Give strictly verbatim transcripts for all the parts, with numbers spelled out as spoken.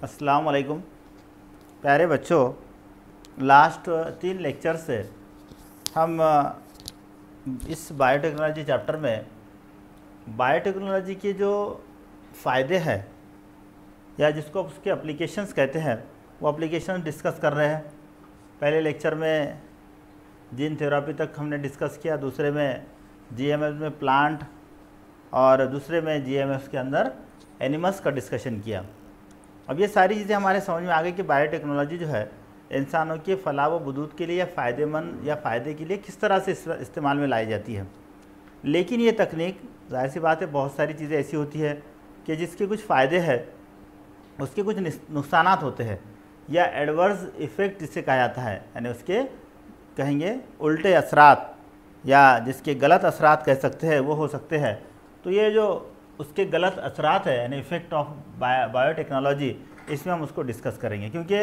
अस्सलाम वालेकुम प्यारे बच्चों, लास्ट तीन लेक्चर से हम इस बायोटेक्नोलॉजी चैप्टर में बायोटेक्नोलॉजी के जो फ़ायदे हैं या जिसको उसके एप्लीकेशंस कहते हैं वो एप्लीकेशन डिस्कस कर रहे हैं। पहले लेक्चर में जीन थेरेपी तक हमने डिस्कस किया, दूसरे में जीएमएस में प्लांट और दूसरे में जीएमएस के अंदर एनिमल्स का डिस्कशन किया। अब ये सारी चीज़ें हमारे समझ में आ गई कि बायोटेक्नोलॉजी जो है इंसानों के फलाह व बदूद के लिए या फ़ायदेमंद या फ़ायदे के लिए किस तरह से इस्तेमाल में लाई जाती है। लेकिन ये तकनीक ज़ाहिर सी बात है, बहुत सारी चीज़ें ऐसी होती है कि जिसके कुछ फ़ायदे हैं उसके कुछ नुकसानात होते हैं या एडवर्स इफ़ेक्ट जिसे कहा जाता है, यानी उसके कहेंगे उल्टे असरात या जिसके गलत असरात कह सकते हैं वो हो सकते हैं। तो ये जो उसके गलत असरात है यानी इफ़ेक्ट ऑफ बायोटेक्नोलॉजी, इसमें हम उसको डिस्कस करेंगे, क्योंकि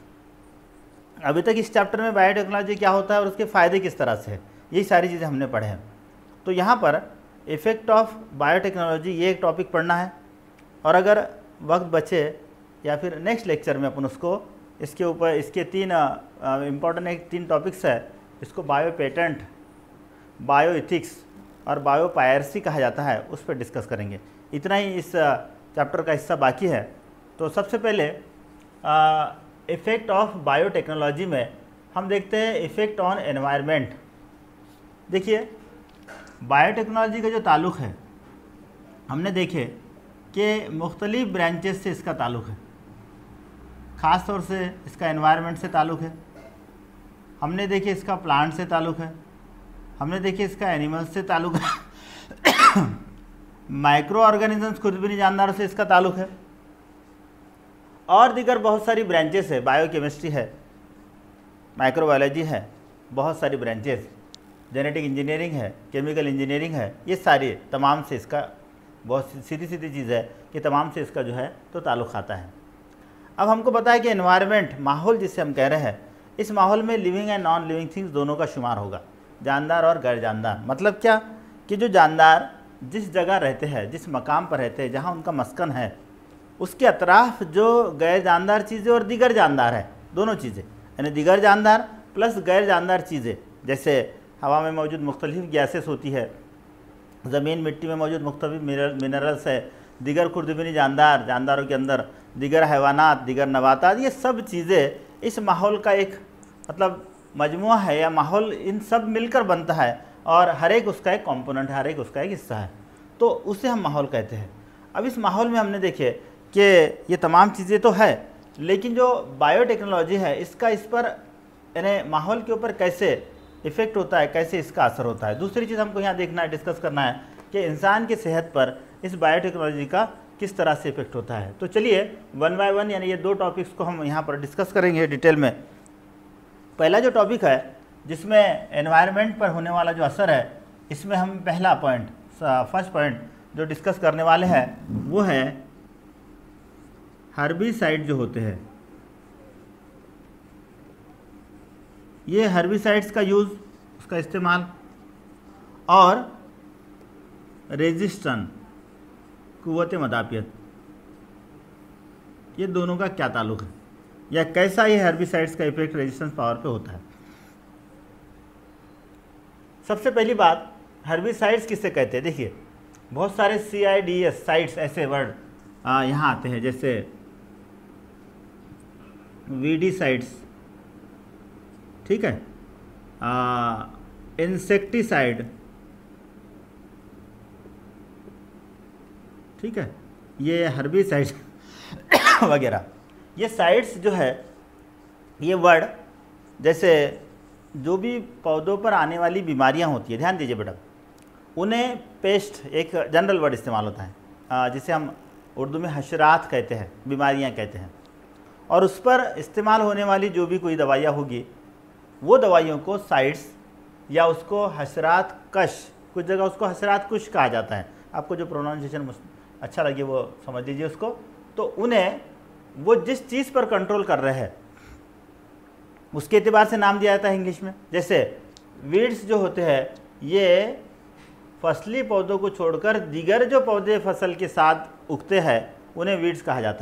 अभी तक इस चैप्टर में बायोटेक्नोलॉजी क्या होता है और उसके फ़ायदे किस तरह से है, यही सारी चीज़ें हमने पढ़े हैं। तो यहाँ पर इफ़ेक्ट ऑफ बायोटेक्नोलॉजी ये एक टॉपिक पढ़ना है, और अगर वक्त बचे या फिर नेक्स्ट लेक्चर में अपन उसको इसके ऊपर इसके तीन इम्पॉर्टेंट एक तीन टॉपिक्स है, इसको बायो पेटेंट, बायो इथिक्स और बायो पायरेसी कहा जाता है, उस पर डिस्कस करेंगे। इतना ही इस चैप्टर का हिस्सा बाकी है। तो सबसे पहले इफ़ेक्ट ऑफ बायोटेक्नोलॉजी में हम देखते हैं इफ़ेक्ट ऑन एनवायरनमेंट। देखिए, बायोटेक्नोलॉजी का जो ताल्लुक़ है हमने देखे कि मुख्तलिफ़ ब्रांचेस से इसका ताल्लुक़ है। ख़ास तौर से इसका एनवायरनमेंट से ताल्लुक़ है, हमने देखे इसका प्लांट से ताल्लुक़ है, हमने देखे इसका एनिमल्स से ताल्लुक़ है, माइक्रो ऑर्गेनिजम्स खुद भी नहीं जानदारों से इसका ताल्लुक़ है, और दीगर बहुत सारी ब्रांचेस है। बायोकेमिस्ट्री है, माइक्रोबायोलॉजी है, बहुत सारी ब्रांचेस, जेनेटिक इंजीनियरिंग है, केमिकल इंजीनियरिंग है, ये सारी तमाम से इसका बहुत सीधी सीधी चीज़ है कि तमाम से इसका जो है तो ताल्लुक़ आता है। अब हमको पता है कि एनवायरनमेंट, माहौल जिसे हम कह रहे हैं, इस माहौल में living and non living things दोनों का शुमार होगा, जानदार और गैर जानदार। मतलब क्या कि जो जानदार जिस जगह रहते हैं, जिस मकाम पर रहते हैं, जहाँ उनका मस्कन है, उसके अतराफ जो गैर जानदार चीज़ें और दीगर जानदार है, दोनों चीज़ें, यानी दीगर जानदार प्लस गैर जानदार चीज़ें, जैसे हवा में मौजूद मुख्तलिफ गैसेस होती है, ज़मीन मिट्टी में मौजूद मुख्तलिफ मिनरल्स है, दीगर खुर्दबीनी जानदार, जानदारों के अंदर दीगर हैवानात, दीगर नबातात, ये सब चीज़ें इस माहौल का एक मतलब मजमुआ है या माहौल इन सब मिलकर बनता है, और हर एक उसका एक कंपोनेंट है, हर एक उसका एक हिस्सा है, तो उसे हम माहौल कहते हैं। अब इस माहौल में हमने देखे कि ये तमाम चीज़ें तो है, लेकिन जो बायोटेक्नोलॉजी है इसका इस पर यानी माहौल के ऊपर कैसे इफ़ेक्ट होता है, कैसे इसका असर होता है। दूसरी चीज़ हमको यहाँ देखना है, डिस्कस करना है कि इंसान की सेहत पर इस बायोटेक्नोलॉजी का किस तरह से इफ़ेक्ट होता है। तो चलिए वन बाय वन यानी ये दो टॉपिक्स को हम यहाँ पर डिस्कस करेंगे डिटेल में। पहला जो टॉपिक है जिसमें एनवायरनमेंट पर होने वाला जो असर है, इसमें हम पहला पॉइंट, फर्स्ट पॉइंट जो डिस्कस करने वाले हैं वो है हर्बिसाइड जो होते हैं। ये हर्बिसाइड्स का यूज़, उसका इस्तेमाल, और रेजिस्टेंस, कुव्वत मदाफियत, ये दोनों का क्या ताल्लुक़ है या कैसा ये हर्बिसाइड्स का इफेक्ट रेजिस्टेंस पावर पे होता है। सबसे पहली बात, हर्बिसाइड्स किससे कहते हैं। देखिए, बहुत सारे C I D S sides ऐसे वर्ड यहाँ आते हैं, जैसे वीडीसाइड्स, ठीक है, इंसेक्टिसाइड, ठीक है, ये हर्बिसाइड्स वगैरह, ये साइड्स जो है, ये वर्ड जैसे जो भी पौधों पर आने वाली बीमारियां होती है, ध्यान दीजिए बेटा, उन्हें पेस्ट एक जनरल वर्ड इस्तेमाल होता है जिसे हम उर्दू में हशरात कहते हैं, बीमारियां कहते हैं, और उस पर इस्तेमाल होने वाली जो भी कोई दवाइयाँ होगी वो दवाइयों को साइड्स या उसको हशरात कश, कुछ जगह उसको हशरात कुश कहा जाता है, आपको जो प्रोनाउंसिएशन अच्छा लगे वो समझ लीजिए उसको। तो उन्हें वो जिस चीज़ पर कंट्रोल कर रहे हैं उसके एतबार से नाम दिया जाता है इंग्लिश में। जैसे वीड्स जो होते हैं ये फसली पौधों को छोड़कर दीगर जो पौधे फसल के साथ उगते हैं उन्हें वीड्स कहा जाता है।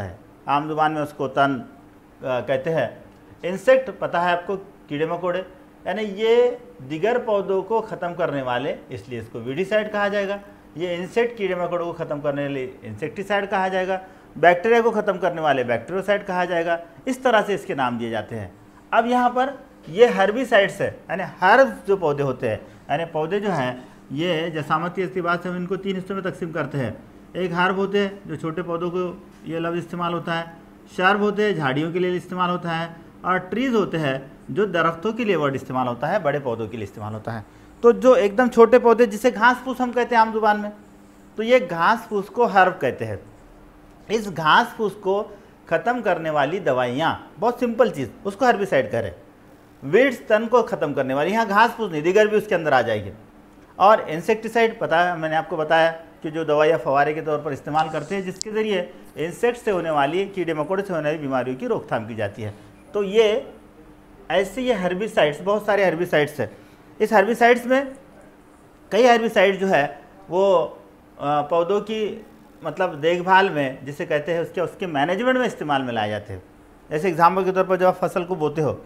आम जुबान में उसको तन कहते हैं। इंसेक्ट पता है आपको, कीड़े मकोड़े, यानी ये दिगर पौधों को ख़त्म करने वाले, इसलिए इसको वीडिसाइड कहा जाएगा। ये इंसेक्ट कीड़े मकोड़ों को ख़त्म करने वाले इंसेक्टिसाइड कहा जाएगा। बैक्टीरिया को ख़त्म करने वाले बैक्टीरियोसाइड कहा जाएगा। इस तरह से इसके नाम दिए जाते हैं। अब यहाँ पर ये हर्बिसाइड्स है, यानी हर्ब जो पौधे होते हैं, यानी पौधे जो हैं ये जसामती के बाद से हम इनको तीन हिस्सों में तकसीम करते हैं। एक हर्ब होते हैं जो छोटे पौधों को ये लफ्ज़ इस्तेमाल होता है, शर्ब होते हैं झाड़ियों के लिए इस्तेमाल होता है, और ट्रीज़ होते हैं जो दरख्तों के लिए वर्ड इस्तेमाल होता है, बड़े पौधों के लिए इस्तेमाल होता है। तो जो एकदम छोटे पौधे जिसे घास फूस हम कहते हैं आम जुबान में, तो ये घास फूस को हर्ब कहते हैं। इस घास फूस को ख़त्म करने वाली दवाइयाँ, बहुत सिंपल चीज़, उसको हर्बिसाइड करें। वीड्स तन को ख़त्म करने वाली, यहाँ घास फूस नहीं, दिगर भी उसके अंदर आ जाएगी। और इंसेक्टिसाइड पता है, मैंने आपको बताया कि जो दवाइयाँ फवारे के तौर पर इस्तेमाल करते हैं, जिसके ज़रिए इंसेक्ट से होने वाली, कीड़े मकोड़े से होने वाली बीमारियों की रोकथाम की जाती है। तो ये ऐसे ये हर्बिसाइड्स, बहुत सारे हर्बिसाइड्स हैं। इस हर्बिसाइड्स में कई हर्बिसाइड जो है वो पौधों की मतलब देखभाल में, जिसे कहते हैं उसके उसके मैनेजमेंट में इस्तेमाल में लाए जाते हैं। जैसे एग्जाम्पल के तौर पर जब आप फसल को बोते हो,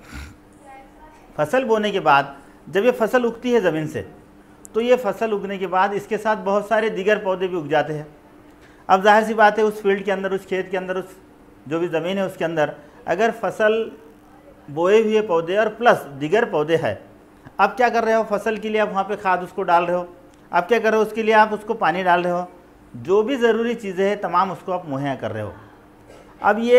फसल बोने के बाद जब ये फसल उगती है ज़मीन से, तो ये फसल उगने के बाद इसके साथ बहुत सारे दीगर पौधे भी उग जाते हैं। अब जाहिर सी बात है, उस फील्ड के अंदर, उस खेत के अंदर, उस जो भी ज़मीन है उसके अंदर अगर फसल बोए हुए पौधे और प्लस दीगर पौधे हैं, आप क्या कर रहे हो, फसल के लिए आप वहाँ पे खाद उसको डाल रहे हो, आप क्या कर रहे हो, उसके लिए आप उसको पानी डाल रहे हो, जो भी ज़रूरी चीज़ें हैं तमाम उसको आप मुहैया कर रहे हो। अब ये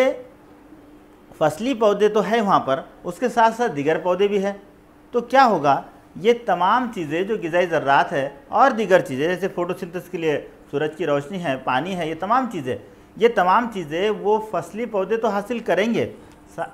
फसली पौधे तो है वहाँ पर, उसके साथ साथ दीगर पौधे भी हैं, तो क्या होगा, ये तमाम चीज़ें जो ग़िज़ाई ज़र्रात है और दीगर चीज़ें जैसे फोटोसिंथेसिस के लिए सूरज की रोशनी है, पानी है, ये तमाम चीज़ें ये तमाम चीज़ें वो फसली पौधे तो हासिल करेंगे, सा,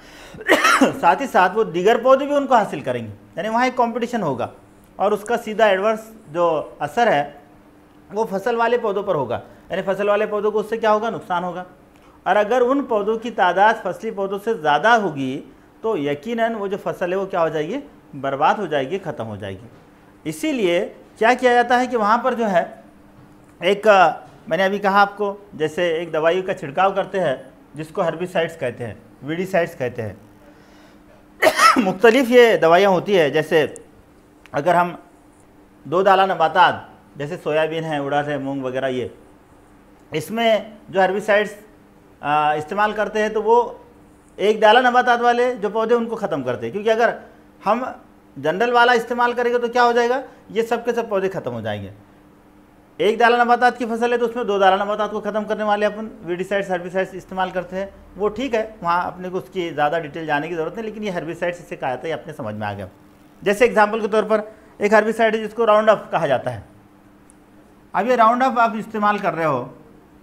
साथ ही साथ वो दीगर पौधे भी उनको हासिल करेंगे। यानी वहाँ एक कंपटीशन होगा और उसका सीधा एडवर्स जो असर है वो फसल वाले पौधों पर होगा। यानी फसल वाले पौधों को उससे क्या होगा, नुकसान होगा। और अगर उन पौधों की तादाद फसली पौधों से ज़्यादा होगी तो यकीनन वो जो फसल है वो क्या हो जाएगी, बर्बाद हो जाएगी, ख़त्म हो जाएगी। इसीलिए क्या किया जाता है कि वहाँ पर जो है एक, मैंने अभी कहा आपको, जैसे एक दवाई का छिड़काव करते हैं जिसको हर्बिसाइड्स कहते हैं, वीडिसाइड्स कहते हैं। मुख्तलिफ ये दवाइयाँ होती है। जैसे अगर हम दो दाला नबातात जैसे सोयाबीन है, उड़द है, मूंग वगैरह, ये इसमें जो हर्बिसाइड्स इस्तेमाल करते हैं तो वो एक दाला नबातात वाले जो पौधे उनको ख़त्म करते हैं, क्योंकि अगर हम जनरल वाला इस्तेमाल करेंगे तो क्या हो जाएगा, ये सब के सब पौधे ख़त्म हो जाएंगे। एक दाला नबातात की फसल है तो उसमें दो दाला नबातात को ख़त्म करने वाले अपन वीडिसाइड्स हर्बिसाइड्स इस्तेमाल करते हैं, वो ठीक है, वहाँ अपने को उसकी ज़्यादा डिटेल जाने की ज़रूरत नहीं, लेकिन ये हर्बिसाइड्स इससे कहा जाता है, अपने समझ में आ गया। जैसे एग्जाम्पल के तौर पर एक हर्बिसाइड है जिसको राउंड अप कहा जाता है। अब ये राउंड अप आप इस्तेमाल कर रहे हो,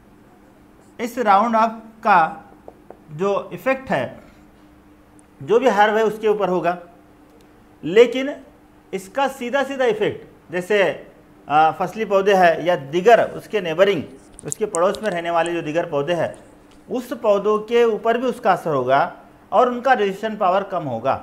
इस राउंड अप का जो इफ़ेक्ट है जो भी हर्ब है उसके ऊपर होगा, लेकिन इसका सीधा सीधा इफ़ेक्ट जैसे आ, फसली पौधे हैं या दिगर उसके नेबरिंग, उसके पड़ोस में रहने वाले जो दिगर पौधे हैं, उस पौधों के ऊपर भी उसका असर होगा और उनका रेजिस्टेंस पावर कम होगा।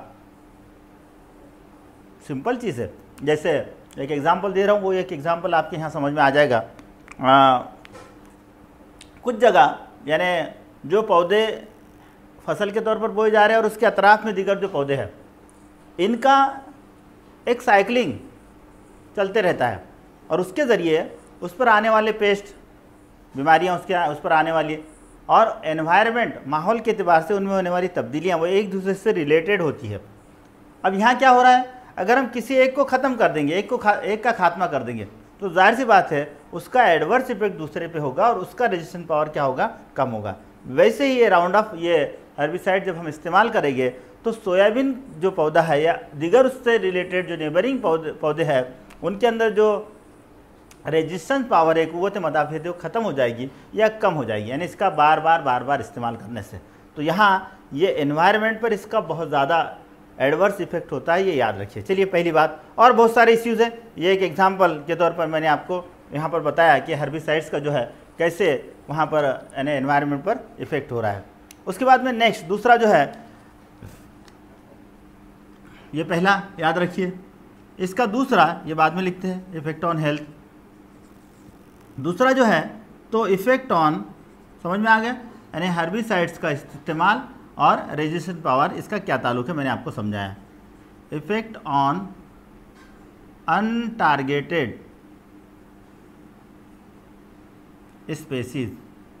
सिंपल चीज़ है। जैसे एक एग्जांपल दे रहा हूँ, वो एक एग्जांपल आपके यहाँ समझ में आ जाएगा। आ, कुछ जगह यानी जो पौधे फसल के तौर पर बोए जा रहे हैं और उसके अतराफ़ में दिगर जो पौधे हैं, इनका एक साइकिलिंग चलते रहता है और उसके ज़रिए उस पर आने वाले पेस्ट, बीमारियां उसके उस पर आने वाली, और एनवायरनमेंट, माहौल के अतबार से उनमें होने वाली तब्दीलियाँ वो एक दूसरे से रिलेटेड होती है। अब यहाँ क्या हो रहा है, अगर हम किसी एक को ख़त्म कर देंगे, एक को खा एक का खात्मा कर देंगे, तो जाहिर सी बात है उसका एडवर्स इफेक्ट दूसरे पे होगा और उसका रेजिस्टेंस पावर क्या होगा, कम होगा। वैसे ही ये राउंड अप, ये हर्बिसाइड जब हम इस्तेमाल करेंगे तो सोयाबीन जो पौधा है या दिगर उससे रिलेटेड जो नेबरिंग पौधे पौधे हैं, उनके अंदर जो रेजिस्टेंस पावर है, क़ुव्वत मदाफ़ियत है, वो ख़त्म हो जाएगी या कम हो जाएगी, यानी इसका बार बार बार बार इस्तेमाल करने से। तो यहाँ ये एनवायरनमेंट पर इसका बहुत ज़्यादा एडवर्स इफेक्ट होता है, ये याद रखिए। चलिए पहली बात, और बहुत सारे इश्यूज़ हैं, ये एक एग्जांपल के तौर पर मैंने आपको यहाँ पर बताया कि हर्बिसाइड्स का जो है कैसे वहाँ पर यानी एनवायरनमेंट पर इफ़ेक्ट हो रहा है। उसके बाद में नेक्स्ट दूसरा जो है, ये पहला याद रखिए, इसका दूसरा ये बाद में लिखते हैं, इफ़ेक्ट ऑन हेल्थ। दूसरा जो है तो इफ़ेक्ट ऑन, समझ में आ गया, यानी हर्बिसाइड्स का इस्तेमाल और रेजिस्टेंस पावर, इसका क्या ताल्लुक है मैंने आपको समझाया। Effect on untargeted species.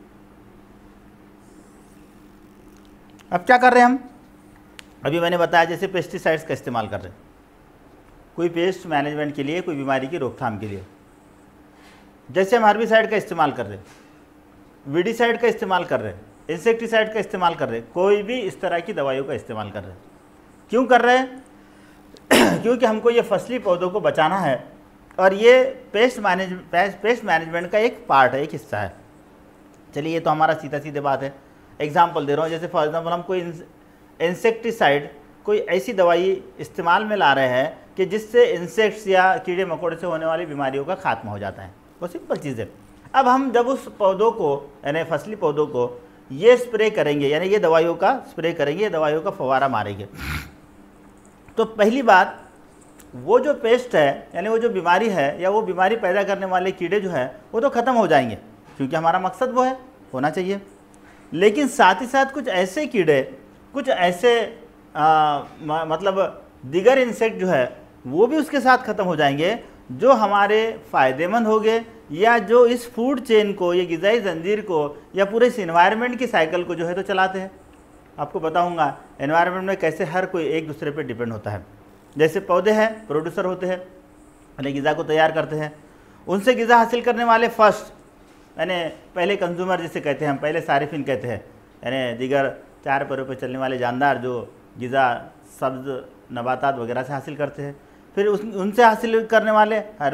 अब क्या कर रहे हैं हम, अभी मैंने बताया जैसे पेस्टिसाइड्स का इस्तेमाल कर रहे हैं कोई पेस्ट मैनेजमेंट के लिए, कोई बीमारी की रोकथाम के लिए, जैसे हम हर्बिसाइड का इस्तेमाल कर रहे हैं, वीडिसाइड का इस्तेमाल कर रहे हैं, इंसेक्टिसाइड का इस्तेमाल कर रहे हैं, कोई भी इस तरह की दवाइयों का इस्तेमाल कर रहे हैं। क्यों कर रहे हैं? क्योंकि हमको ये फसली पौधों को बचाना है और ये पेस्ट मैनेज पेस्ट मैनेजमेंट का एक पार्ट है, एक हिस्सा है। चलिए ये तो हमारा सीधा सीधे बात है। एग्जाम्पल दे रहा हूँ, जैसे फॉर एग्जाम्पल हम कोई इंसेक्टिसाइड, कोई ऐसी दवाई इस्तेमाल में ला रहे हैं कि जिससे इंसेक्ट्स या कीड़े मकोड़े से होने वाली बीमारियों का खात्मा हो जाता है। वो सिंपल चीज़ है। अब हम जब उस पौधों को यानी फसली पौधों को ये स्प्रे करेंगे, यानी ये दवाइयों का स्प्रे करेंगे, ये दवाइयों का फवारा मारेंगे, तो पहली बात वो जो पेस्ट है यानी वो जो बीमारी है या वो बीमारी पैदा करने वाले कीड़े जो है वो तो ख़त्म हो जाएंगे, क्योंकि हमारा मकसद वो है, होना चाहिए। लेकिन साथ ही साथ कुछ ऐसे कीड़े, कुछ ऐसे आ, मतलब दिगर इंसेक्ट जो है वो भी उसके साथ ख़त्म हो जाएंगे, जो हमारे फ़ायदेमंद होंगे या जो इस फूड चेन को, ये ग़िज़ाई ज़ंजीर को या पूरे इस इन्वायरमेंट की साइकिल को जो है तो चलाते हैं। आपको बताऊंगा एनवायरनमेंट में कैसे हर कोई एक दूसरे पे डिपेंड होता है। जैसे पौधे हैं, प्रोड्यूसर होते हैं, यानी ग़िज़ा को तैयार करते हैं, उनसे ग़िज़ा हासिल करने वाले फर्स्ट यानी पहले कंज्यूमर जिसे कहते हैं हम, पहले सारिफिन कहते हैं, यानी दिगर चार पैरों पर चलने वाले जानदार जो ग़िज़ा सब्ज़ नबातात वगैरह से हासिल करते हैं। फिर उस उनसे हासिल करने वाले हर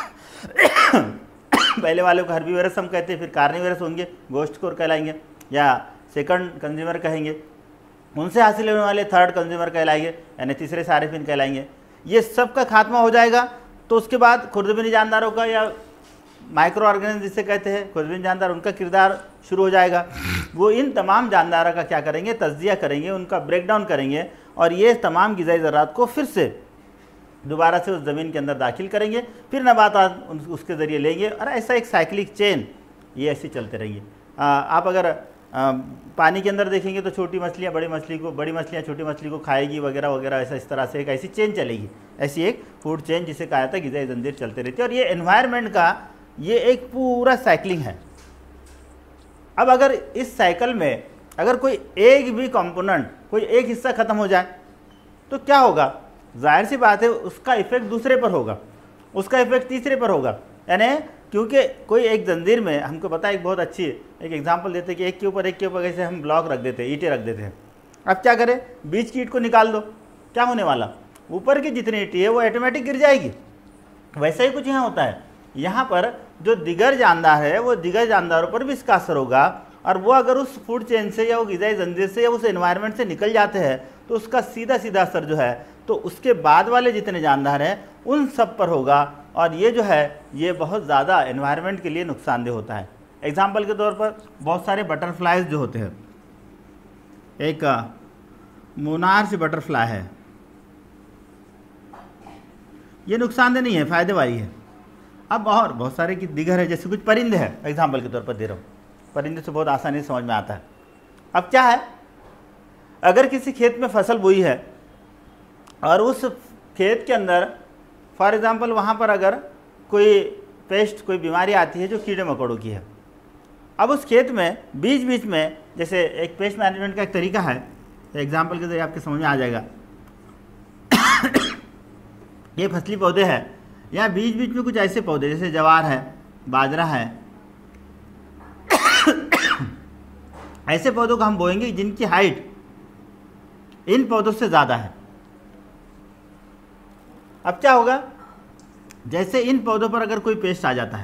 पहले वाले को हर्बीवरस हम कहते हैं, फिर कार्निवरस होंगे, गोश्तखोर कहलाएंगे या सेकंड कंज्यूमर कहेंगे। उनसे हासिल होने वाले थर्ड कंज्यूमर कहलाएंगे, यानी तीसरे सारिफिन कहलाएंगे। ये सब का खात्मा हो जाएगा तो उसके बाद खुर्दबिनी जानदारों का या माइक्रो ऑर्गेनिज्म जिसे कहते हैं खुर्दबिनी जानदार, उनका किरदार शुरू हो जाएगा। वो इन तमाम जानदारों का क्या करेंगे, तज्जिया करेंगे, उनका ब्रेकडाउन करेंगे और ये तमाम ग़िज़ाई ज़रात को फिर से दोबारा से उस ज़मीन के अंदर दाखिल करेंगे, फिर नबातात उसके ज़रिए लेंगे और ऐसा एक साइक्लिक चेन ये ऐसी चलते रहेंगे। आप अगर आ, पानी के अंदर देखेंगे तो छोटी मछलियाँ बड़ी मछली को, बड़ी मछलियाँ छोटी मछली को खाएगी वगैरह वगैरह, ऐसा इस तरह से एक ऐसी चेन चलेगी, ऐसी एक फूड चेन जिसे कहा जाता है ग़िज़ाई ज़ंजीर चलते रहती है। और ये एनवायरनमेंट का ये एक पूरा साइकिलिंग है। अब अगर इस साइकिल में अगर कोई एक भी कंपोनेंट, कोई एक हिस्सा ख़त्म हो जाए तो क्या होगा, जाहिर सी बात है उसका इफेक्ट दूसरे पर होगा, उसका इफेक्ट तीसरे पर होगा। यानी क्योंकि कोई एक जंजीर में, हमको पता है एक बहुत अच्छी एक एग्जांपल देते हैं कि एक के ऊपर एक के ऊपर कैसे हम ब्लॉक रख देते हैं, ईंटें रख देते हैं। अब क्या करें, बीच की ईंट को निकाल दो, क्या होने वाला, ऊपर की जितनी ईंटें है वो ऑटोमेटिक गिर जाएगी। वैसा ही कुछ यहाँ होता है। यहाँ पर जो दिगर जानदार है वो दिगर जानदारों पर भी इसका असर होगा और वो अगर उस फूड चेन से या वो ग़िज़ाई ज़ंजीर से या उस एनवायरनमेंट से निकल जाते हैं तो उसका सीधा सीधा असर जो है तो उसके बाद वाले जितने जानदार हैं उन सब पर होगा और ये जो है ये बहुत ज़्यादा एनवायरनमेंट के लिए नुकसानदेह होता है। एग्जाम्पल के तौर पर बहुत सारे बटरफ्लाइज जो होते हैं, एक मोनार्च बटरफ्लाई है, ये नुकसानदेह नहीं है, फ़ायदे वाली है। अब और बहुत सारे की दिगर है, जैसे कुछ परिंदे हैं, एग्जाम्पल के तौर पर दे रहा हूँ, परिंदे से बहुत आसानी से समझ में आता है। अब क्या है, अगर किसी खेत में फसल बोई है और उस खेत के अंदर फॉर एग्ज़ाम्पल वहाँ पर अगर कोई पेस्ट, कोई बीमारी आती है जो कीड़े मकोड़ों की है, अब उस खेत में बीच बीच में, जैसे एक पेस्ट मैनेजमेंट का एक तरीका है, एग्जाम्पल के जरिए आपके समझ में आ जाएगा। ये फसली पौधे हैं, यहाँ बीच बीच में कुछ ऐसे पौधे जैसे जवार है, बाजरा है, ऐसे पौधों को हम बोएंगे जिनकी हाइट इन पौधों से ज़्यादा है। अब क्या होगा, जैसे इन पौधों पर अगर कोई पेस्ट आ जाता है,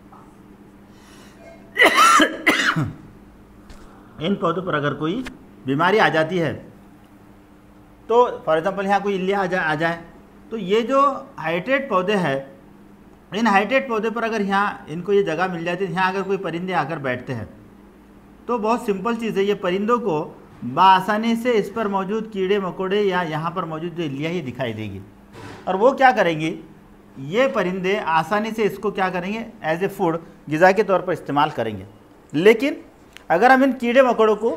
इन पौधों पर अगर कोई बीमारी आ जाती है, तो फॉर एग्जांपल यहाँ कोई इल्लिया आ जाए आ जाए तो ये जो हाइटेड पौधे हैं, इन हाइटेड पौधे पर अगर यहाँ इनको ये जगह मिल जाती है, यहाँ अगर कोई परिंदे आकर बैठते हैं तो बहुत सिंपल चीज़ है, ये परिंदों को बआसानी से इस पर मौजूद कीड़े मकोड़े या यहाँ पर मौजूद जो इल्लिया ही दिखाई देगी और वो क्या करेंगी, ये परिंदे आसानी से इसको क्या करेंगे, एज ए फूड ग़िज़ा के तौर पर इस्तेमाल करेंगे। लेकिन अगर हम इन कीड़े मकोड़ों को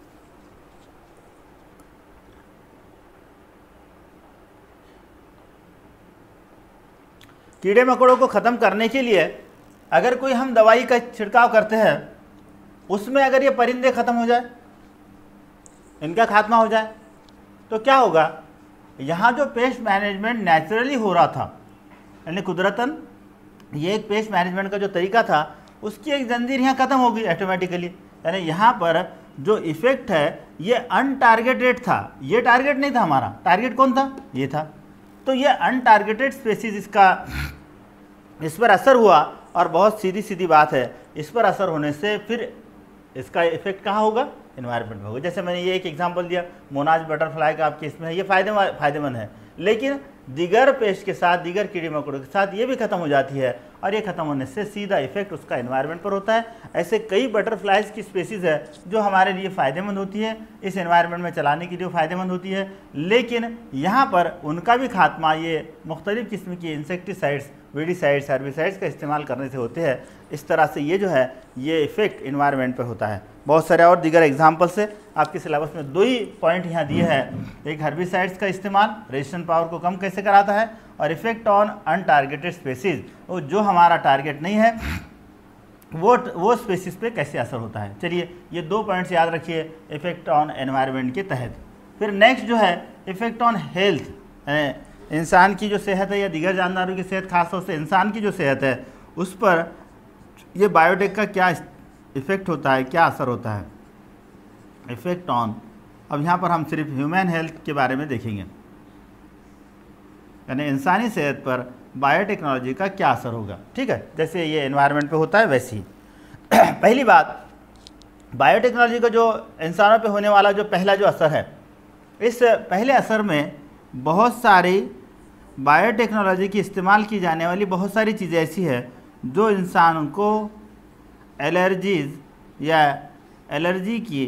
कीड़े मकोड़ों को ख़त्म करने के लिए अगर कोई हम दवाई का छिड़काव करते हैं, उसमें अगर ये परिंदे ख़त्म हो जाए, इनका खात्मा हो जाए, तो क्या होगा? यहाँ जो पेस्ट मैनेजमेंट नेचुरली हो रहा था, यानी कुदरतन ये एक पेस्ट मैनेजमेंट का जो तरीका था, उसकी एक जंजीर यहाँ ख़त्म होगी ऑटोमेटिकली। यानी यहाँ पर जो इफ़ेक्ट है ये अनटारगेटेड था, ये टारगेट नहीं था हमारा। टारगेट कौन था? ये था। तो ये अनटारगेटेड स्पेसीज इसका इस पर असर हुआ, और बहुत सीधी सीधी बात है, इस पर असर होने से फिर इसका इफेक्ट कहाँ होगा? एनवायरनमेंट में होगा। जैसे मैंने ये एक एग्जांपल दिया, मोनाज बटरफ्लाई का आपके इसमें है, ये फायदे फायदेमंद है, लेकिन दीगर पेस्ट के साथ, दीगर कीड़े मकोड़ों के साथ ये भी खत्म हो जाती है, और ये खत्म होने से सीधा इफेक्ट उसका एनवायरनमेंट पर होता है। ऐसे कई बटरफ्लाइज की स्पेसीज़ है जो हमारे लिए फ़ायदेमंद होती है, इस एनवायरनमेंट में चलाने के लिए फ़ायदेमंद होती है, लेकिन यहाँ पर उनका भी खात्मा ये मुख्तलिफ़ किस्म की इंसेक्टिसाइड्स, वीडिसाइड्स, हर्बिसाइड्स का इस्तेमाल करने से होते हैं। इस तरह से ये जो है ये इफ़ेक्ट एनवायरनमेंट पर होता है। बहुत सारे और दीगर एग्जाम्पल से आपके सिलेबस में दो ही पॉइंट यहाँ दिए हैं, एक हर्बिसाइड्स का इस्तेमाल रेजिस्टेंट पावर को कम कैसे कराता है, और इफेक्ट ऑन अनटारगेटेड स्पेसीज, वो जो हमारा टारगेट नहीं है वो वो स्पेसीज पे कैसे असर होता है। चलिए ये दो पॉइंट्स याद रखिए इफेक्ट ऑन एनवायरनमेंट के तहत। फिर नेक्स्ट जो है इफेक्ट ऑन हेल्थ, इंसान की जो सेहत है या दीगर जानदारों की सेहत, खासतौर से इंसान की जो सेहत है उस पर ये बायोटेक का क्या इफ़ेक्ट होता है, क्या असर होता है। इफ़ेक्ट ऑन, अब यहाँ पर हम सिर्फ ह्यूमन हेल्थ के बारे में देखेंगे, यानी इंसानी सेहत पर बायोटेक्नोलॉजी का क्या असर होगा। ठीक है, जैसे ये एनवायरनमेंट पे होता है वैसे ही। पहली बात, बायोटेक्नोलॉजी का जो इंसानों पे होने वाला जो पहला जो असर है, इस पहले असर में बहुत सारी बायोटेक्नोलॉजी की इस्तेमाल की जाने वाली बहुत सारी चीज़ें ऐसी है जो इंसान को एलर्जीज़ या एलर्जी की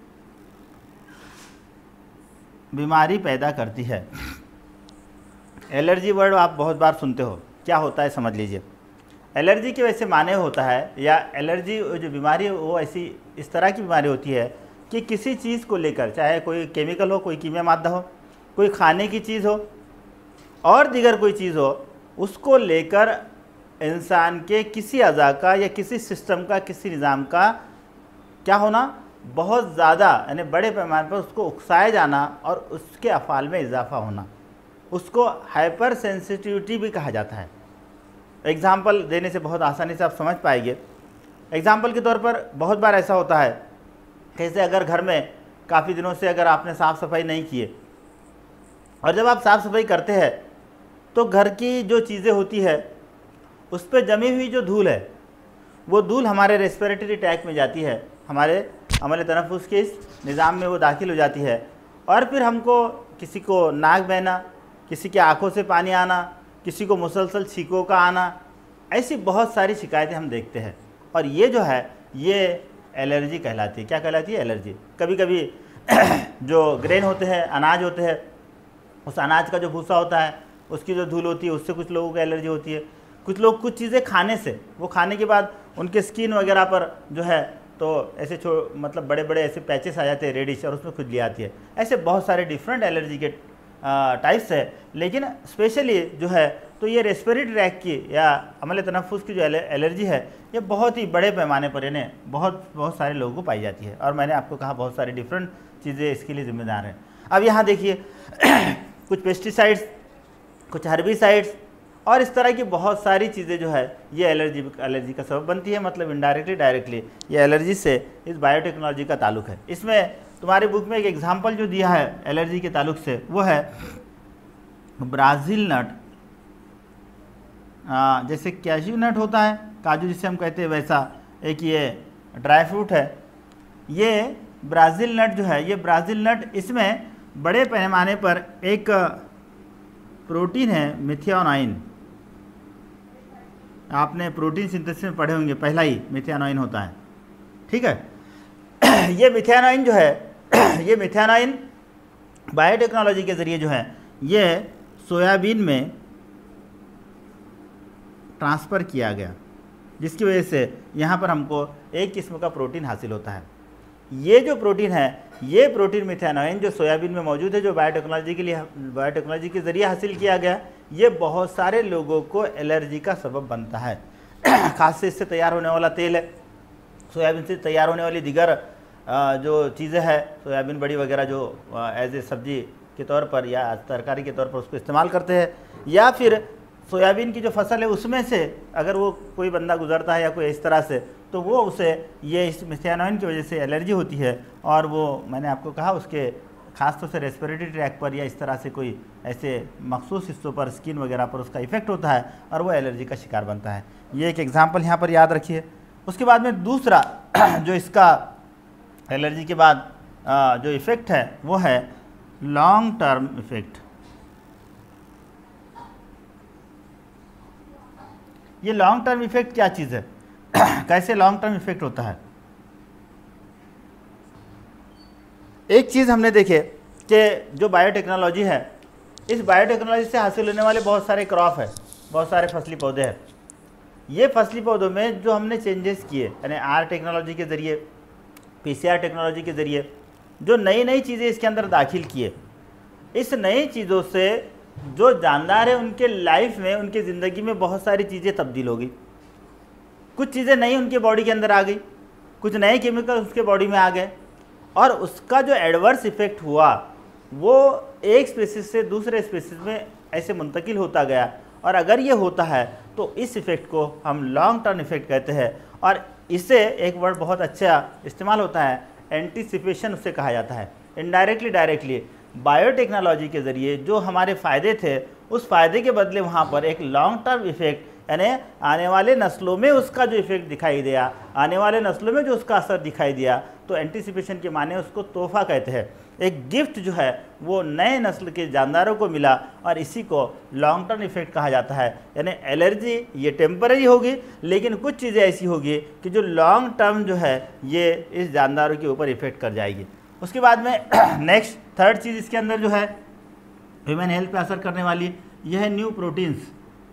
बीमारी पैदा करती है। एलर्जी वर्ड आप बहुत बार सुनते हो, क्या होता है समझ लीजिए। एलर्जी के वैसे माने होता है, या एलर्जी जो बीमारी है वो ऐसी इस तरह की बीमारी होती है कि किसी चीज़ को लेकर, चाहे कोई केमिकल हो, कोई कीमिया मादा हो, कोई खाने की चीज़ हो और दीगर कोई चीज़ हो, उसको लेकर इंसान के किसी अज़ा का या किसी सिस्टम का, किसी निज़ाम का क्या होना, बहुत ज़्यादा यानी बड़े पैमाने पर उसको उकसाया जाना और उसके अफ़ाल में इजाफा होना, उसको हाइपर सेंसिटिविटी भी कहा जाता है। एग्ज़ाम्पल देने से बहुत आसानी से आप समझ पाएंगे। एग्ज़ाम्पल के तौर पर बहुत बार ऐसा होता है, जैसे अगर घर में काफ़ी दिनों से अगर आपने साफ़ सफाई नहीं किए, और जब आप साफ़ सफाई करते हैं तो घर की जो चीज़ें होती है उस पर जमी हुई जो धूल है, वो धूल हमारे रेस्पिरेटरी ट्रैक में जाती है, हमारे अमल तनफ़ुस के इस निज़ाम में वो दाखिल हो जाती है, और फिर हमको किसी को नाक बहना, किसी के आँखों से पानी आना, किसी को मुसलसल छींकों का आना, ऐसी बहुत सारी शिकायतें हम देखते हैं। और ये जो है ये एलर्जी कहलाती है। क्या कहलाती है? एलर्जी। कभी कभी जो ग्रेन होते हैं, अनाज होते हैं, उस अनाज का जो भूसा होता है उसकी जो धूल होती है उससे कुछ लोगों को एलर्जी होती है। कुछ लोग कुछ चीज़ें खाने से, वो खाने के बाद उनके स्किन वगैरह पर जो है तो ऐसे छो मतलब बड़े बड़े ऐसे पैचेस आ जाते हैं रेडिश, और उसमें खुजली आती है। ऐसे बहुत सारे डिफरेंट एलर्जी के टाइप्स है, लेकिन स्पेशली जो है तो ये रेस्पिरेटरी ट्रैक की या अमल तनफ़ुस की जो एलर्जी है ये बहुत ही बड़े पैमाने पर यानी बहुत बहुत सारे लोगों को पाई जाती है। और मैंने आपको कहा बहुत सारी डिफरेंट चीज़ें इसके लिए ज़िम्मेदार हैं। अब यहाँ देखिए कुछ पेस्टिसाइड्स, कुछ हर्बिसाइड्स और इस तरह की बहुत सारी चीज़ें जो है ये एलर्जी एलर्जी का सबब बनती है। मतलब इनडायरेक्टली डायरेक्टली ये एलर्जी से इस बायोटेक्नोलॉजी का ताल्लुक है। इसमें तुम्हारे बुक में एक एग्जांपल जो दिया है एलर्जी के ताल्लुक से वो है ब्राज़ील नट। जैसे कैश्यू नट होता है, काजू जिसे हम कहते हैं, वैसा एक ये ड्राई फ्रूट है। ये ब्राज़ील नट जो है, ये ब्राज़ील नट, इसमें बड़े पैमाने पर एक प्रोटीन है मिथियोनाइन। आपने प्रोटीन सिंथेसिस में पढ़े होंगे, पहला ही मिथियोनाइन होता है। ठीक है, ये मिथियोनाइन जो है ये मिथियोनाइन बायोटेक्नोलॉजी के ज़रिए जो है ये सोयाबीन में ट्रांसफ़र किया गया। जिसकी वजह से यहाँ पर हमको एक किस्म का प्रोटीन हासिल होता है। ये जो प्रोटीन है, ये प्रोटीन मिथेनोइन जो सोयाबीन में मौजूद है, जो बायोटेक्नोलॉजी के लिए बायोटेक्नोलॉजी के ज़रिए हासिल किया गया, ये बहुत सारे लोगों को एलर्जी का सबब बनता है। खास से इससे तैयार होने वाला तेल है, सोयाबीन से तैयार होने वाली दीगर जो चीज़ें हैं, सोयाबीन बड़ी वगैरह जो एज ए सब्जी के तौर पर या तरकारी के तौर पर उसको इस्तेमाल करते हैं, या फिर सोयाबीन की जो फसल है उसमें से अगर वो कोई बंदा गुजरता है या कोई इस तरह से, तो वो उसे ये इस मिथेनोइन की वजह से एलर्जी होती है, और वो मैंने आपको कहा उसके ख़ास तौर से रेस्पिरेटरी ट्रैक पर या इस तरह से कोई ऐसे मखसूस हिस्सों पर, स्किन वगैरह पर उसका इफेक्ट होता है और वो एलर्जी का शिकार बनता है। ये एक एग्जाम्पल यहाँ पर याद रखिए। उसके बाद में दूसरा जो इसका एलर्जी के बाद जो इफ़ेक्ट है वो है लॉन्ग टर्म इफ़ेक्ट। ये लॉन्ग टर्म इफ़ेक्ट क्या चीज़ है? कैसे लॉन्ग टर्म इफ़ेक्ट होता है? एक चीज़ हमने देखे कि जो बायोटेक्नोलॉजी है, इस बायोटेक्नोलॉजी से हासिल होने वाले बहुत सारे क्रॉप है, बहुत सारे फसली पौधे हैं। ये फसली पौधों में जो हमने चेंजेस किए, यानी आर टेक्नोलॉजी के ज़रिए, पीसीआर टेक्नोलॉजी के ज़रिए जो नई नई चीज़ें इसके अंदर दाखिल किए, इस नई चीज़ों से जो जानदार है उनके लाइफ में, उनकी ज़िंदगी में बहुत सारी चीज़ें तब्दील हो गई। कुछ चीज़ें नई उनके बॉडी के अंदर आ गई, कुछ नए केमिकल उसके बॉडी में आ गए, और उसका जो एडवर्स इफ़ेक्ट हुआ वो एक स्पीसीज से दूसरे स्पीसीज में ऐसे मुंतकिल होता गया। और अगर ये होता है तो इस इफ़ेक्ट को हम लॉन्ग टर्म इफ़ेक्ट कहते हैं। और इससे एक वर्ड बहुत अच्छा इस्तेमाल होता है, एंटीसिपेशन उसे कहा जाता है। इनडायरेक्टली डायरेक्टली बायोटेक्नोलॉजी के ज़रिए जो हमारे फ़ायदे थे, उस फ़ायदे के बदले वहाँ पर एक लॉन्ग टर्म इफ़ेक्ट, यानी आने वाले नस्लों में उसका जो इफ़ेक्ट दिखाई दिया, आने वाले नस्लों में जो उसका असर दिखाई दिया, तो एंटीसिपेशन के माने उसको तोहफ़ा कहते हैं। एक गिफ्ट जो है वो नए नस्ल के जानदारों को मिला, और इसी को लॉन्ग टर्म इफ़ेक्ट कहा जाता है। यानी एलर्जी ये टेम्पररी होगी, लेकिन कुछ चीज़ें ऐसी होगी कि जो लॉन्ग टर्म जो है ये इस जानदारों के ऊपर इफ़ेक्ट कर जाएगी। उसके बाद में नेक्स्ट थर्ड चीज़ इसके अंदर जो है ह्यूमन हेल्थ पे असर करने वाली, यह है न्यू प्रोटीन्स।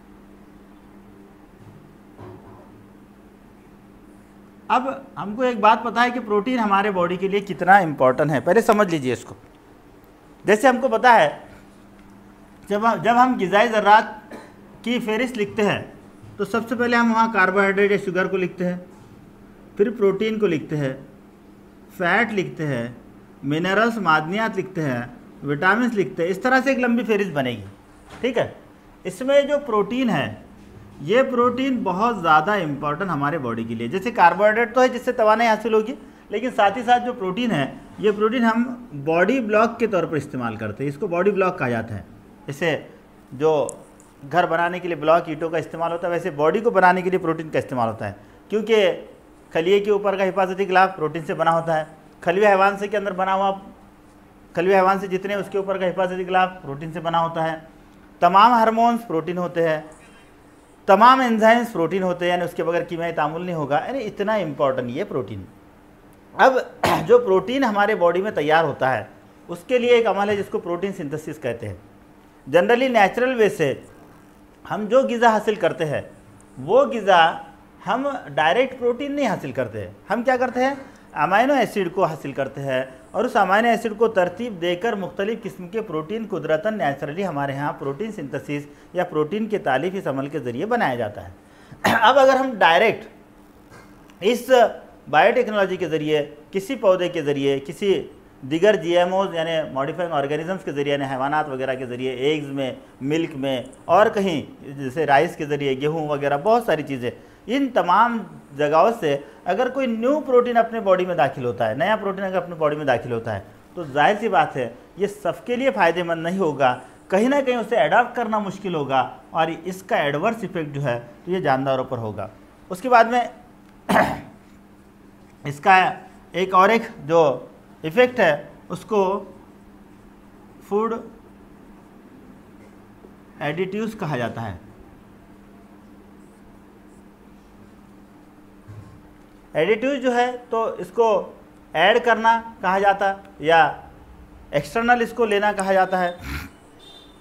अब हमको एक बात पता है कि प्रोटीन हमारे बॉडी के लिए कितना इम्पोर्टेंट है। पहले समझ लीजिए इसको। जैसे हमको पता है जब हम जब हम ग़िज़ाई ज़र्रात की फहरिस्त लिखते हैं तो सबसे पहले हम वहाँ कार्बोहाइड्रेट या शुगर को लिखते हैं, फिर प्रोटीन को लिखते हैं, फैट लिखते हैं, मिनरल्स मादनियात लिखते हैं, विटामिन लिखते हैं। इस तरह से एक लंबी फहरिस्त बनेगी। ठीक है। इसमें जो प्रोटीन है, ये प्रोटीन बहुत ज़्यादा इम्पॉर्टेंट हमारे बॉडी के लिए। जैसे कार्बोहाइड्रेट तो है जिससे तवानाई हासिल होगी, लेकिन साथ ही साथ जो प्रोटीन है, ये प्रोटीन हम बॉडी ब्लॉक के तौर पर इस्तेमाल करते हैं। इसको बॉडी ब्लॉक कहा जाता है। जैसे जो घर बनाने के लिए ब्लॉक ईंटों का इस्तेमाल होता है, वैसे बॉडी को बनाने के लिए प्रोटीन का इस्तेमाल होता है। क्योंकि खलिए के ऊपर का हिफाजती गिलाफ प्रोटीन से बना होता है। खलिया हैवान से के अंदर बना हुआ, खलिया हैवान से जितने उसके ऊपर का हिफाजती गिलाफ प्रोटीन से बना होता है। तमाम हार्मोन्स प्रोटीन होते हैं, तमाम एंजाइम्स प्रोटीन होते हैं, यानी उसके बगैर कीमियाई तामुल नहीं होगा। यानी इतना इम्पॉर्टेंट ये प्रोटीन। अब जो प्रोटीन हमारे बॉडी में तैयार होता है, उसके लिए एक अमल है जिसको प्रोटीन सिंथेसिस कहते हैं। जनरली नेचुरल वे से हम जो ग़िज़ा हासिल करते हैं, वो ग़िज़ा हम डायरेक्ट प्रोटीन नहीं हासिल करते हैं। हम क्या करते हैं, अमाइनो एसिड को हासिल करते हैं, और उस अमाइनो एसिड को तरतीब देकर मुख्तलिफ़ किस्म के प्रोटीन कुदरतन नेचुरली हमारे यहाँ प्रोटीन सिंथेसिस या प्रोटीन के तालीफ इस अमल के ज़रिए बनाया जाता है। अब अगर हम डायरेक्ट इस बायोटेक्नोलॉजी के ज़रिए, किसी पौधे के ज़रिए, किसी दिगर जी एम ओज़ यानी मॉडिफाइंग ऑर्गेनिजम्स के ज़रिए, यानी हैवानात वगैरह के ज़रिए, एग्स में, मिल्क में, और कहीं जैसे राइस के ज़रिए, गेहूँ वगैरह, बहुत सारी चीज़ें, इन तमाम जगहों से अगर कोई न्यू प्रोटीन अपने बॉडी में दाखिल होता है, नया प्रोटीन अगर अपने बॉडी में दाखिल होता है, तो जाहिर सी बात है ये सबके लिए फ़ायदेमंद नहीं होगा। कहीं ना कहीं उसे अडॉप्ट करना मुश्किल होगा, और इसका एडवर्स इफेक्ट जो है तो ये जानदारों पर होगा। उसके बाद में इसका एक और एक जो इफ़ेक्ट है उसको फूड एडिटिव्स कहा जाता है। एडिटिव जो है तो इसको ऐड करना कहा जाता है, या एक्सटर्नल इसको लेना कहा जाता है।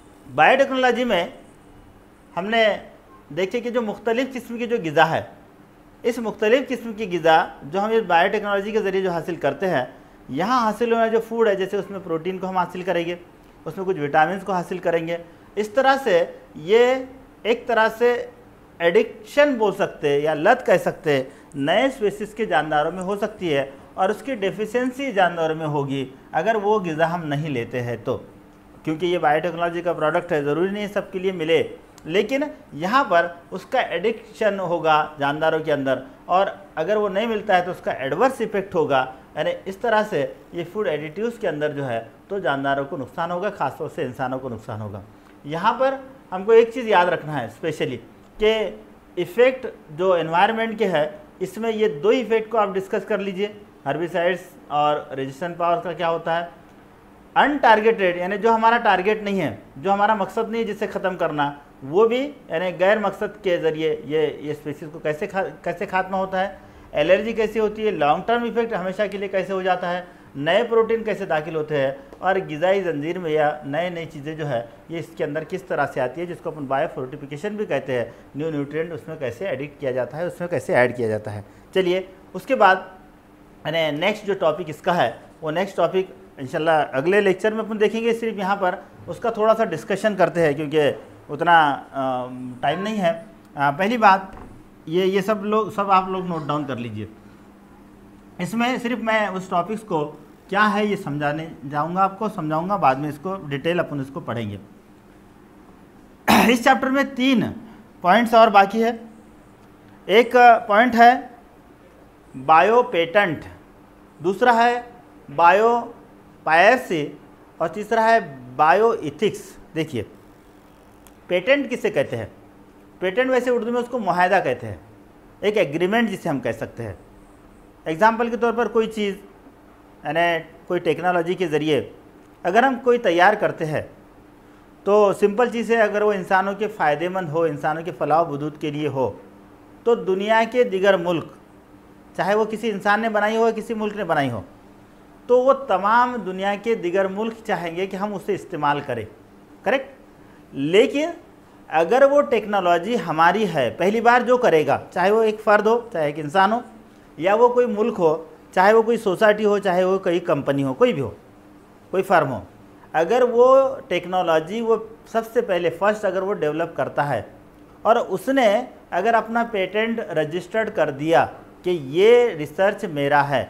बायोटेक्नोलॉजी में हमने देखे कि जो मुख्तलिफ़ किस्म की जो ग़िज़ा है, इस मुख्तलिफ़ किस्म की ग़िज़ा जो हम इस बायोटेक्नोलॉजी के ज़रिए जो हासिल करते हैं, यहाँ हासिल होने जो फूड है, जैसे उसमें प्रोटीन को हम हासिल करेंगे, उसमें कुछ विटामिन को हासिल करेंगे, इस तरह से ये एक तरह से एडिक्शन बोल सकते हैं या लत कह सकते हैं, नए स्पीसीज़ के जानदारों में हो सकती है और उसकी डेफिशिएंसी जानदारों में होगी अगर वो ग़िज़ा हम नहीं लेते हैं तो। क्योंकि ये बायोटेक्नोलॉजी का प्रोडक्ट है, ज़रूरी नहीं सबके लिए मिले, लेकिन यहाँ पर उसका एडिक्शन होगा जानदारों के अंदर, और अगर वो नहीं मिलता है तो उसका एडवर्स इफेक्ट होगा। यानी इस तरह से ये फूड एडिटिव्स के अंदर जो है तो जानदारों को नुकसान होगा, ख़ासतौर से इंसानों को नुकसान होगा। यहाँ पर हमको एक चीज़ याद रखना है स्पेशली कि इफ़ेक्ट जो एनवायरनमेंट के है, इसमें ये दो इफ़ेक्ट को आप डिस्कस कर लीजिए, हर्बिसाइड्स और रेजिस्टेंट पावर का क्या होता है। अनटारगेटेड यानी जो हमारा टारगेट नहीं है, जो हमारा मकसद नहीं है जिसे ख़त्म करना, वो भी यानी गैर मकसद के ज़रिए ये ये स्पीसीज़ को कैसे खा कैसे खात्मा होता है, एलर्जी कैसे होती है, लॉन्ग टर्म इफेक्ट हमेशा के लिए कैसे हो जाता है, नए प्रोटीन कैसे दाखिल होते हैं, और ग़िज़ाई जंजीर में या नए नई चीज़ें जो है ये इसके अंदर किस तरह से आती है, जिसको अपन बायो फोर्टिफिकेशन भी कहते हैं, न्यू न्यूट्रिएंट उसमें कैसे एडिट किया जाता है, उसमें कैसे ऐड किया जाता है। चलिए उसके बाद यानी नेक्स्ट जो टॉपिक इसका है वो नेक्स्ट टॉपिक इंशाल्लाह अगले लेक्चर में अपन देखेंगे। सिर्फ यहाँ पर उसका थोड़ा सा डिस्कशन करते हैं क्योंकि उतना टाइम नहीं है। आ, पहली बात ये ये सब लोग सब आप लोग नोट डाउन कर लीजिए। इसमें सिर्फ मैं उस टॉपिक्स को क्या है ये समझाने जाऊंगा, आपको समझाऊंगा, बाद में इसको डिटेल अपन इसको पढ़ेंगे। इस चैप्टर में तीन पॉइंट्स और बाकी है। एक पॉइंट है बायो पेटेंट, दूसरा है बायो पायरेसी और तीसरा है बायो इथिक्स। देखिए पेटेंट किसे कहते हैं? पेटेंट वैसे उर्दू में उसको मुआहदा कहते हैं, एक एग्रीमेंट जिसे हम कह सकते हैं। एग्जाम्पल के तौर पर कोई चीज़ यानी कोई टेक्नोलॉजी के ज़रिए अगर हम कोई तैयार करते हैं तो सिंपल चीज़ है, अगर वो इंसानों के फ़ायदेमंद हो, इंसानों के फलाह बदूद के लिए हो, तो दुनिया के दिगर मुल्क, चाहे वो किसी इंसान ने बनाई हो या किसी मुल्क ने बनाई हो, तो वो तमाम दुनिया के दिगर मुल्क चाहेंगे कि हम उसे इस्तेमाल करें, करेक्ट। लेकिन अगर वो टेक्नोलॉजी हमारी है, पहली बार जो करेगा, चाहे वो एक फ़र्द हो, चाहे एक इंसान हो, या वो कोई मुल्क हो, चाहे वो कोई सोसाइटी हो, चाहे वो कोई कंपनी हो, कोई भी हो, कोई फर्म हो, अगर वो टेक्नोलॉजी वो सबसे पहले फर्स्ट अगर वो डेवलप करता है और उसने अगर अपना पेटेंट रजिस्टर्ड कर दिया कि ये रिसर्च मेरा है,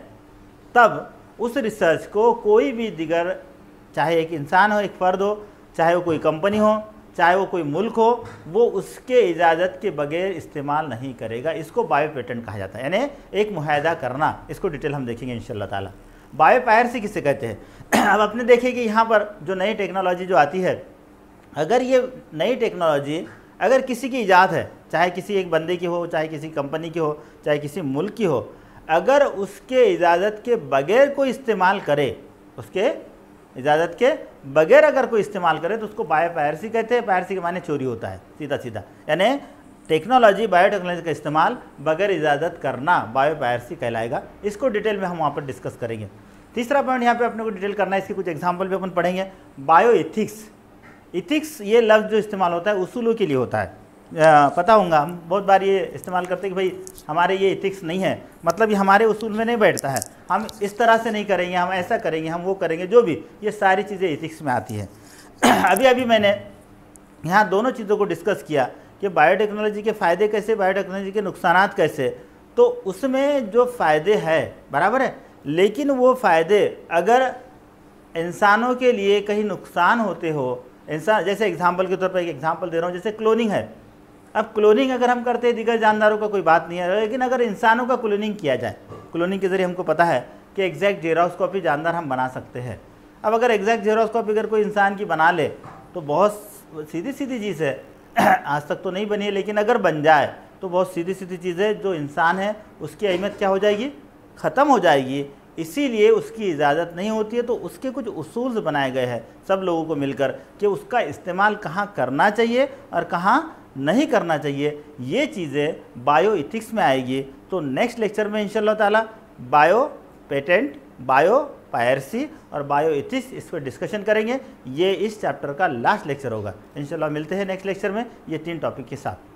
तब उस रिसर्च को कोई भी दिगर, चाहे एक इंसान हो, एक फ़र्द हो, चाहे वो कोई कंपनी हो, चाहे वो कोई मुल्क हो, वो उसके इजाज़त के बगैर इस्तेमाल नहीं करेगा। इसको बायो पेटेंट कहा जाता है, यानी एक मुआहदा करना। इसको डिटेल हम देखेंगे इंशाल्लाह ताला। बायो पायरेसी किसे कहते हैं? अब आपने देखे कि यहाँ पर जो नई टेक्नोलॉजी जो आती है, अगर ये नई टेक्नोलॉजी अगर किसी की इजाद है, चाहे किसी एक बंदे की हो, चाहे किसी कंपनी की हो, चाहे किसी मुल्क की हो, अगर उसके इजाज़त के बगैर कोई इस्तेमाल करे, उसके इजाज़त के बगैर अगर कोई इस्तेमाल करे तो उसको बायो पायरेसी कहते हैं। पायरेसी के माने चोरी होता है, सीधा सीधा, यानी टेक्नोलॉजी बायोटेक्नोलॉजी का इस्तेमाल बगैर इजाज़त करना बायो पायरेसी कहलाएगा। इसको डिटेल में हम वहाँ पर डिस्कस करेंगे। तीसरा पॉइंट यहाँ पे अपने को डिटेल करना है, इसके कुछ एग्जाम्पल भी अपन पढ़ेंगे। बायो इथिक्स, इथिक्स ये लफ्ज़ जो इस्तेमाल होता है उसूलों के लिए होता है। आ, पता होगा हम बहुत बार ये इस्तेमाल करते हैं कि भाई हमारे ये इथिक्स नहीं है, मतलब ये हमारे उसूल में नहीं बैठता है, हम इस तरह से नहीं करेंगे, हम ऐसा करेंगे, हम वो करेंगे, जो भी ये सारी चीज़ें इथिक्स में आती है। अभी अभी मैंने यहाँ दोनों चीज़ों को डिस्कस किया कि बायोटेक्नोलॉजी के फ़ायदे कैसे, बायोटेक्नोलॉजी के नुकसानात कैसे। तो उसमें जो फ़ायदे है बराबर है, लेकिन वो फ़ायदे अगर इंसानों के लिए कहीं नुकसान होते हो, इंसान जैसे एग्जाम्पल के तौर पर एक एग्जाम्पल दे रहा हूँ, जैसे क्लोनिंग है। अब क्लोनिंग अगर हम करते हैं दिगर जानदारों का कोई बात नहीं है, लेकिन अगर इंसानों का क्लोनिंग किया जाए, क्लोनिंग के ज़रिए हमको पता है कि एग्जैक्ट जेरोस्कोपी जानदार हम बना सकते हैं। अब अगर एग्जैक्ट जेरोस्कोपी अगर कोई इंसान की बना ले तो बहुत सीधी सीधी चीज़ है, आज तक तो नहीं बनी है, लेकिन अगर बन जाए तो बहुत सीधी सीधी चीज़ है, जो इंसान है उसकी अहमियत क्या हो जाएगी, ख़त्म हो जाएगी। इसीलिए उसकी इजाज़त नहीं होती है। तो उसके कुछ उसूल बनाए गए हैं सब लोगों को मिलकर कि उसका इस्तेमाल कहाँ करना चाहिए और कहाँ नहीं करना चाहिए। ये चीज़ें बायो इथिक्स में आएगी। तो नेक्स्ट लेक्चर में इंशाल्लाह ताला बायो पेटेंट, बायो पायरेसी और बायो इथिक्स इस पर डिस्कशन करेंगे। ये इस चैप्टर का लास्ट लेक्चर होगा। इंशाल्लाह मिलते हैं नेक्स्ट लेक्चर में ये तीन टॉपिक के साथ।